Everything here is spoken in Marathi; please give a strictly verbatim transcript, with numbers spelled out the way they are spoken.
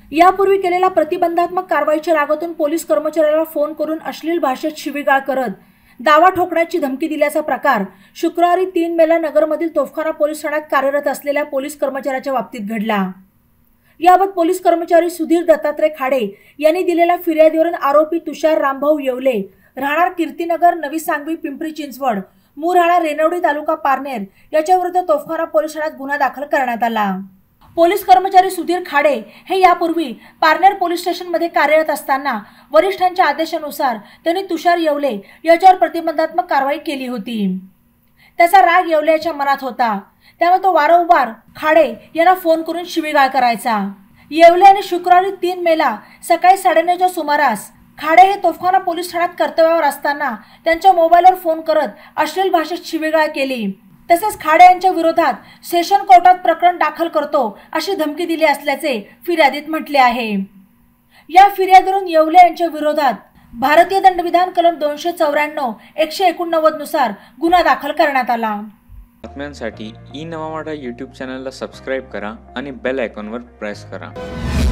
यापूर्वी केलेल्या प्रतिबंधात्मक कारवाईच्या रागातून पोलीस कर्मचाऱ्याला फोन करून अश्लील भाषेत शिवीगाळ करत दावा ठोकण्याची धमकी दिल्याचा प्रकार शुक्रवारी तीन मेला नगरमधील तोफखाना पोलीस ठाण्यात कार्यरत असलेल्या पोलीस कर्मचाऱ्याच्या बाबतीत घडला। याबाबत पोलीस कर्मचारी सुधीर दत्तात्रय खाडे यांनी दिलेल्या फिर्यादीवरून आरोपी तुषार रामभाऊ येवले राहणार कीर्तीनगर, नवी सांगवी, पिंपरी चिंचवड, मूळ राहणार रेणवडी तालुका पारनेर याच्या विरुद्ध तोफखाना पोलीस ठाण्यात गुन्हा दाखल करण्यात आला। पोलीस कर्मचारी सुधीर खाडे हे यापूर्वी पारनेर पोलीस स्टेशनमध्ये कार्यरत असताना वरिष्ठांच्या आदेशानुसार त्यांनी तुषार येवले याच्यावर प्रतिबंधात्मक कारवाई केली होती। त्याचा राग येवले याच्या मनात होता, त्यामुळे तो वारंवार खाडे यांना फोन करून शिवीगाळ करायचा। येवले यांनी शुक्रवारी तीन मेला सकाळी साडेनऊच्या सुमारास खाडे हे तोफखाना पोलीस ठाण्यात कर्तव्यावर असताना त्यांच्या मोबाईलवर फोन करत अश्लील भाषेत शिवीगाळ केली। तसेच खाडे यांच्या विरोधात सेशन कोर्टात प्रकरण दाखल करतो अशी धमकी दिली असल्याचे फिर्यादीत म्हटले आहे। या फिर्यादीवरून येवले यांच्या विरोधात भारतीय दंडविधान कलम दोनशे चौऱ्याण्णव एकशे एकोणनव्वद नुसार गुन्हा दाखल करण्यात आला। बातम्यांसाठी ई नवा मराठा यूट्यूब चॅनलला सबस्क्राईब करा आणि बेल आयकॉनवर प्रेस करा।